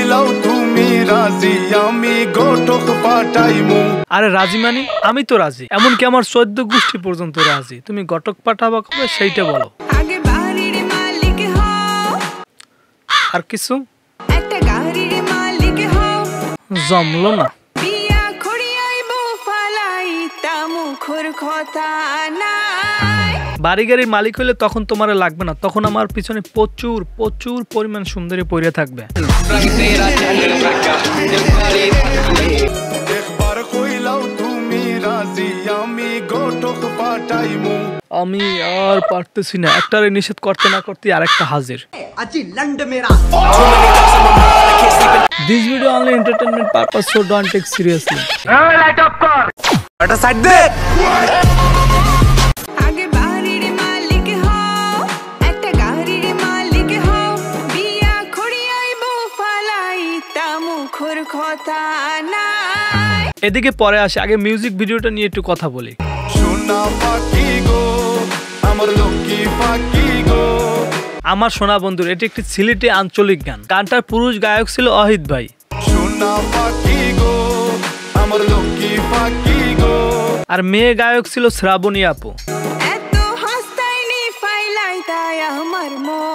কইলাও তুমি রাজি আমি গোটক পাঠাইমু। আরে রাজি মানে আমি তো রাজি, এমনকি আমার 14 গোষ্ঠী পর্যন্ত রাজি। তুমি ঘটক পাঠাবা কবে সেইটা বলো। আগে বাড়ির মালিক হও, আর কিছু একটা গাড়ির মালিক হও, জমলো না। বিয়া খড়িয়াইব ফালাইতা মুখর কথা নাই। বাড়ি গাড়ির মালিক হইলে তখন তোমার লাগবে না, তখন আমার পিছনে প্রচুর প্রচুর পরিমাণ সুন্দরী পড়ে থাকবে। একবার কইলাও তুমি রাজি আমি গোটক পাঠাইমু। আমি আর পারতেছি না, একটারে নিষেধ করতে না করতে আরেকটা হাজির। This video only entertainment purpose, so don't take seriously. Light off কর, এটা সাইড দে। আগে বাড়ির মালিক হও, একটা গাড়ির মালিক হও, বিয়া খড়িয়াইব ফালাইতা মুখর কথা নাই। এদিকে পরে আসে, আগে মিউজিক ভিডিওটা নিয়ে একটু কথা বলি। সোনা পাখি গো আমার লক্ষ্মী পাখি গো। আমার সোনা বন্ধুর, এটি একটি সিলেটি আঞ্চলিক গান। গানটার পুরুষ গায়ক ছিল অহিত ভাই। সোনা পাখি গো আমার লক্ষ্মী পাখি গো। আর মেয়ে গায়ক ছিল শ্রাবণী আপু। এত হাসতাইনি ফাইলাইতাই আমার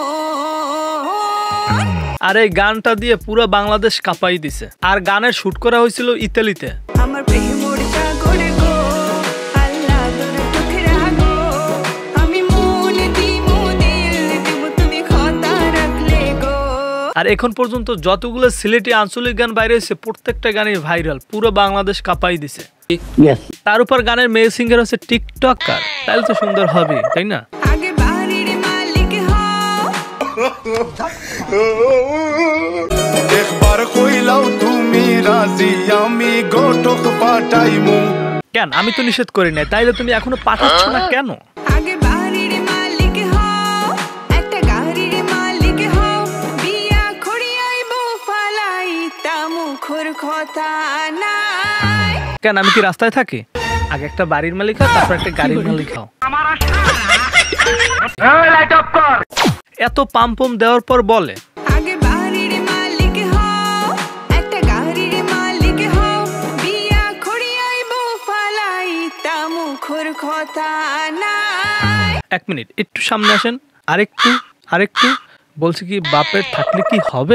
মন। আর এই গানটা দিয়ে পুরো বাংলাদেশ কাঁপাই দিছে। আর গানের শুট করা হয়েছিল ইতালিতে। আমার প্রেমর সাগর গো আল্লাহ তোর টুকরা গো, আমি মন দিমু দিল দিব তুমি কথা রাখলে গো। আর এখন পর্যন্ত যতগুলো সিলেটি আঞ্চলিক গান বাইরে হয়েছে প্রত্যেকটা গানই ভাইরাল, পুরো বাংলাদেশ কাঁপাই দিছে। তার উপর গানের মেয়ে সিঙ্গার হচ্ছে টিকটকার, তাহলে তো সুন্দর হবে, তাই না? আগে বাড়ির মালিক হও, একবার কইলাও তুমি রাজি আমি গোটক পাঠাইমু। কেন, আমি তো নিষেধ করি নাই, তাইলে তুমি এখনো পাঠাচ্ছ না কেন? আগে বাড়ির মালিক হও, একটা গাড়ির মালিক হও, বিয়া খড়িয়াইব ফালাইতা মুখর কথা নাই। কেন, আমি কি রাস্তায় থাকি? আগে একটা বাড়ির মালিক হও, তারপর একটা গাড়ির মালিক হও। লাইট অফ কর। এত পাম্পম দেওয়ার পর বলে আগে বাড়ির মালিক হও, একটা গাড়ির মালিক হও, বিয়া খড়িয়াইব ফালাইতা মুখর কথা নাই। 1 মিনিট, একটু সামনে আসেন, আরেকটু আরেকটু। বলছি কি বাপের থাকলে কি হবে?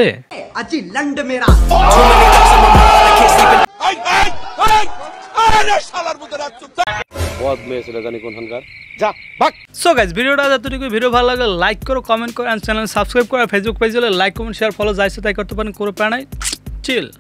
সো গাইস, ভিডিওটা যতটুকু ভিডিও ভালো লাগলে লাইক করো, কমেন্ট করো, আর চ্যানেল সাবস্ক্রাইব করো। ফেসবুক পেজ হলে লাইক কমেন্ট শেয়ার ফলো যাইছে তাই করতে পারেন, করে প্রাণাই চিল।